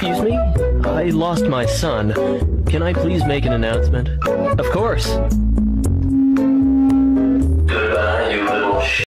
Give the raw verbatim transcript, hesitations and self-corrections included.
Excuse me? I lost my son. Can I please make an announcement? Of course.